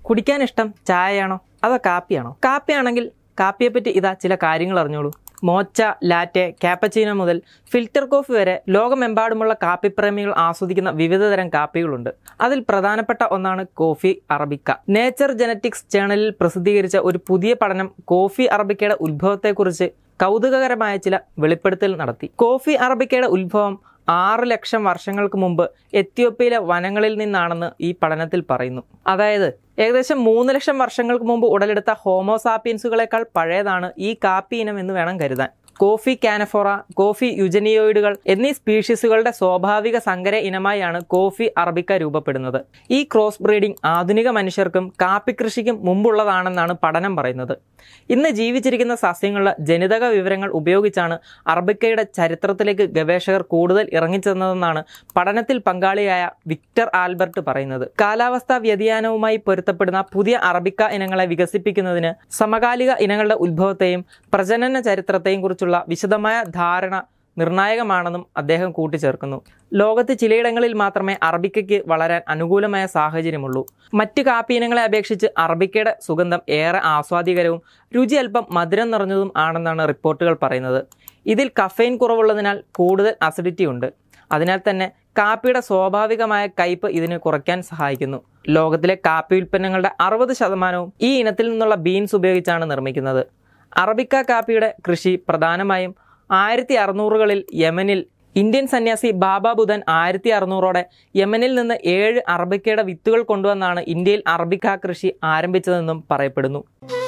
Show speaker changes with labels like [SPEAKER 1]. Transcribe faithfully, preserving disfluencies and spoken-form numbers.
[SPEAKER 1] കുടിക്കാൻ ഇഷ്ടം ചായയാണോ അതോ കാപ്പിയാണോ? കാപ്പിയാണെങ്കിൽ കാപ്പിയെപ്പറ്റി ഇതാ ചില കാര്യങ്ങൾ അറിഞ്ഞോളൂ. മോച്ച, ലാറ്റെ, കാപ്പച്ചീനോ മുതൽ ഫിൽറ്റർ കോഫി വരെ ലോകമെമ്പാടുമുള്ള കാപ്പിപ്രേമികൾ ആസ്വദിക്കുന്ന വിവിധതരം കാപ്പികളുണ്ട്. അതിൽ പ്രധാനപ്പെട്ട ഒന്നാണ് കോഫി അറബിക്ക. നേച്ചർ ജെനറ്റിക്സ് ജേണലിൽ പ്രസിദ്ധീകരിച്ച ഒരു പുതിയ പഠനം കോഫി അറബിക്കയുടെ ഉത്ഭവത്തെക്കുറിച്ച് കൗതുകകരമായ ചില വെളിപ്പെടുത്തൽ നടത്തി. കോഫി അറബിക്കയുടെ ഉത്ഭവം ആറ് ലക്ഷം വർഷങ്ങൾക്ക് മുമ്പ് എത്യോപ്യയിലെ വനങ്ങളിൽ നിന്നാണെന്ന് ഈ പഠനത്തിൽ പറയുന്നു. അതായത് ഏകദേശം മൂന്ന് ലക്ഷം വർഷങ്ങൾക്ക് മുമ്പ് ഉടലെടുത്ത ഹോമോസാപ്പിയൻസുകളെക്കാൾ പഴയതാണ് ഈ കാപ്പി ഇനം എന്ന് വേണം കരുതാൻ. കോഫി കാനഫോറ, കോഫി യുജനിയോയിഡുകൾ എന്നീ സ്പീഷീസുകളുടെ സ്വാഭാവിക സങ്കര ഇനമായാണ് കോഫി അറബിക്ക രൂപപ്പെടുന്നത്. ഈ ക്രോസ് ബ്രീഡിംഗ് ആധുനിക മനുഷ്യർക്കും കാപ്പി കൃഷിക്കും മുമ്പുള്ളതാണെന്നാണ് പഠനം പറയുന്നത്. ഇന്ന് ജീവിച്ചിരിക്കുന്ന സസ്യങ്ങളുടെ ജനിതക വിവരങ്ങൾ ഉപയോഗിച്ചാണ് അറബിക്കയുടെ ചരിത്രത്തിലേക്ക് ഗവേഷകർ കൂടുതൽ ഇറങ്ങിച്ചെന്നതെന്നാണ് പഠനത്തിൽ പങ്കാളിയായ വിക്ടർ ആൽബർട്ട് പറയുന്നത്. കാലാവസ്ഥാ വ്യതിയാനവുമായി പൊരുത്തപ്പെടുന്ന പുതിയ അറബിക്ക ഇനങ്ങളെ വികസിപ്പിക്കുന്നതിന് സമകാലിക ഇനങ്ങളുടെ ഉത്ഭവത്തെയും പ്രജനന ചരിത്രത്തെയും കുറിച്ചുള്ള വിശദമായ ധാരണ നിർണായകമാണെന്നും അദ്ദേഹം കൂട്ടിച്ചേർക്കുന്നു. ലോകത്ത് ചിലയിടങ്ങളിൽ മാത്രമേ അറബിക്കയ്ക്ക് വളരാൻ അനുകൂലമായ സാഹചര്യമുള്ളൂ. മറ്റ് കാപ്പി ഇനങ്ങളെ അപേക്ഷിച്ച് അറബിക്കയുടെ സുഗന്ധം ഏറെ ആസ്വാദികരവും രുചി അല്പം മധുരം നിറഞ്ഞതും ആണെന്നാണ് റിപ്പോർട്ടുകൾ പറയുന്നത്. ഇതിൽ കഫെയിൻ കുറവുള്ളതിനാൽ കൂടുതൽ അസിഡിറ്റി ഉണ്ട്. അതിനാൽ തന്നെ കാപ്പിയുടെ സ്വാഭാവികമായ കയ്പ് ഇതിന് കുറയ്ക്കാൻ സഹായിക്കുന്നു. ലോകത്തിലെ കാപ്പി ഉൽപ്പന്നങ്ങളുടെ അറുപത് ശതമാനവും ഈ ഇനത്തിൽ നിന്നുള്ള ബീൻസ് ഉപയോഗിച്ചാണ് നിർമ്മിക്കുന്നത്. അറബിക്ക കാപ്പിയുടെ കൃഷി പ്രധാനമായും ആയിരത്തി അറുന്നൂറുകളിൽ യമനിൽ ഇന്ത്യൻ സന്യാസി ബാബ ബുധൻ ആയിരത്തി അറുന്നൂറോടെ യമനിൽ നിന്ന് ഏഴ് അറബിക്കയുടെ വിത്തുകൾ കൊണ്ടുവന്നാണ് ഇന്ത്യയിൽ അറബിക്ക കൃഷി ആരംഭിച്ചതെന്നും പറയപ്പെടുന്നു.